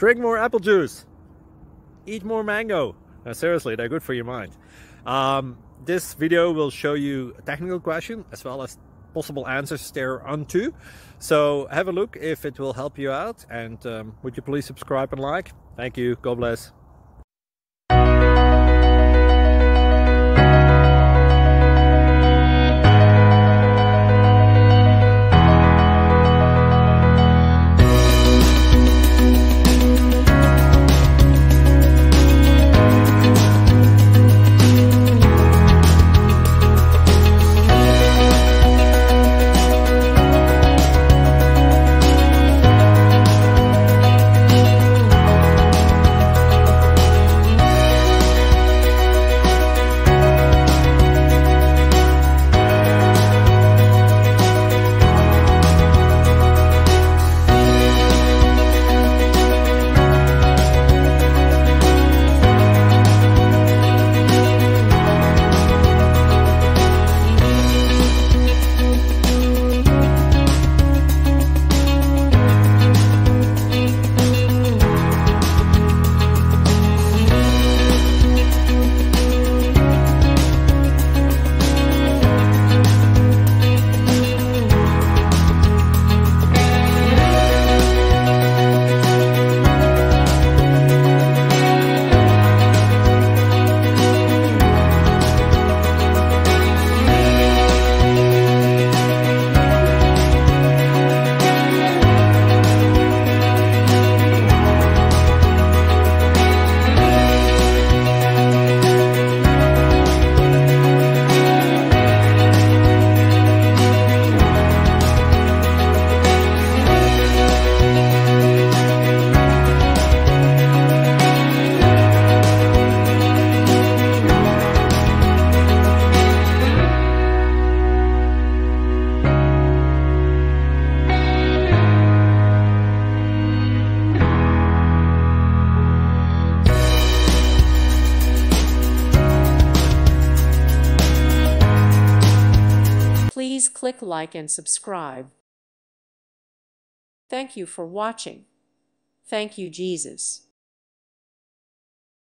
Drink more apple juice. Eat more mango. Seriously, they're good for your mind. This video will show you a technical question as well as possible answers thereunto. So have a look if it will help you out, and would you please subscribe and like? Thank you. God bless. Please click like and subscribe. Thank you for watching. Thank you, Jesus.